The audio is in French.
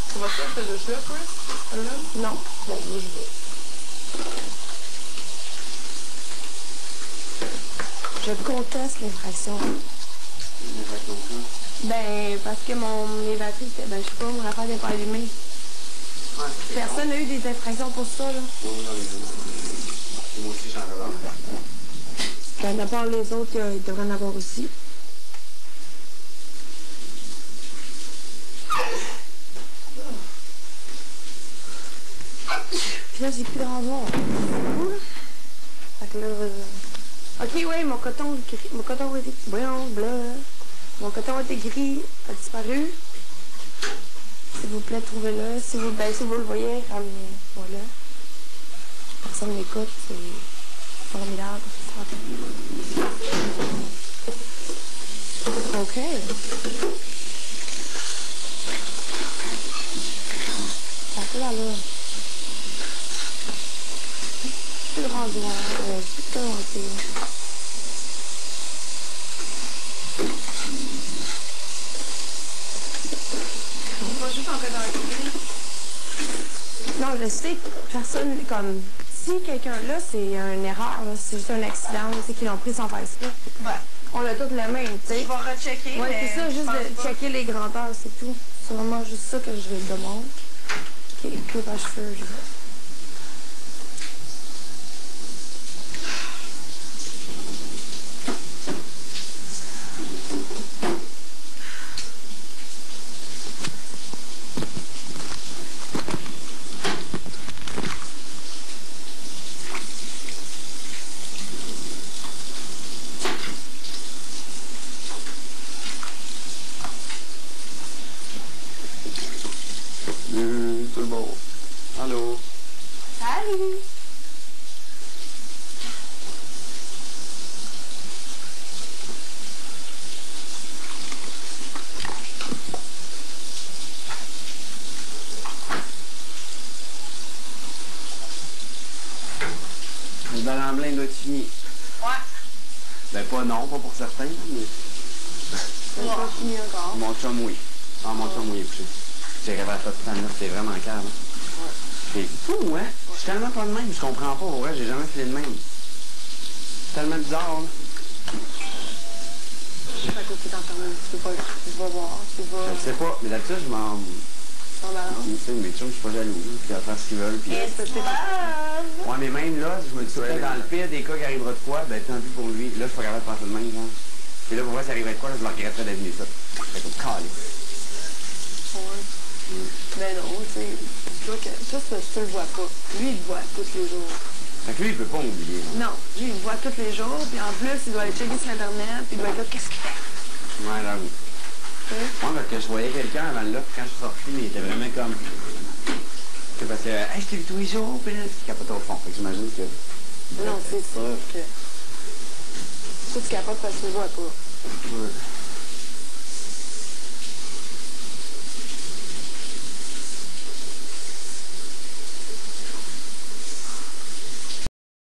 Tu vas faire cette douche-là, Chris? Non. Bon, moi, je vais. Je conteste l'infraction. L'infraction de quoi? Ben, parce que mon évatrice, ben, je sais pas, mon affaire n'est pas allumée. Ouais, Personne n'a eu des infractions pour ça, là. oui, non, mais moi aussi, j'en ai avoir. Ben, à part les autres, ils devraient en avoir aussi. Puis là, j'ai plus de renvoi. Fait que là... OK, oui, mon coton a été... Voyons, bleu. Mon coton a été gris, a disparu. S'il vous plaît, trouvez-le. Si vous le voyez, comme... Voilà. Personne m'écoute, c'est formidable. OK. Ça fait là. Plus de rasoir, plus de rasoir. On va juste en fait dans le gris. Non, je sais que personne, comme... Si quelqu'un là, c'est une erreur, là, c'est juste un accident, c'est qu'ils l'ont pris sans faire exprès. Ouais. On a tous le même, tu sais. Je vais rechecker. Ouais, c'est ça, juste de checker les grandeurs, c'est tout. C'est vraiment juste ça que je demande. OK, coupe à cheveux, je vais. Tout le monde. Allô? Salut! Le Ballon-Blanc doit être fini. Ouais. Ben pas non, pas pour certains, mais... C'est pas fini encore. Mon chum, oui. Ah, mon chum, oui, couché. J'ai rêvé à ça tout le temps, là. C'est vraiment clair, là. Ouais. C'est fou, hein? Je suis tellement pas de même, je comprends pas. Pour vrai, j'ai jamais fait de même. C'est tellement bizarre, là. Fait que tu t'enfermes, tu peux pas voir, tu peux Je sais pas, mais d'habitude, je m'en... t'emballes. Tu sais, mes chums, je suis pas jaloux, là, puis à faire ce qu'ils veulent, puis... Ouais, mais même là, je me dis, dans le pire des cas qui arrivera de quoi, ben tant pis pour lui. Là, je suis pas capable de penser de même, genre. Et là, pour moi, ça arriverait de quoi, là, je le regretterais d'être venu ça. Fait comme calé. Ouais. Mais non, tu sais, toi, tu le vois pas. Lui, il le voit tous les jours. Fait que lui, il peut pas m'oublier. Non, lui, il le voit tous les jours, puis en plus, il doit aller checker sur Internet, puis il doit être là, qu'est-ce qu'il fait? Ouais, j'avoue. Moi, parce que je voyais quelqu'un avant là, puis quand je suis sorti, il était vraiment comme... C'est parce que, hey, je t'ai vu tous les jours, puis là, tu capotes au fond. Fait que j'imagine que... Non, c'est sûr que... Toi, tu capotes parce que tu le vois pas. Ouais.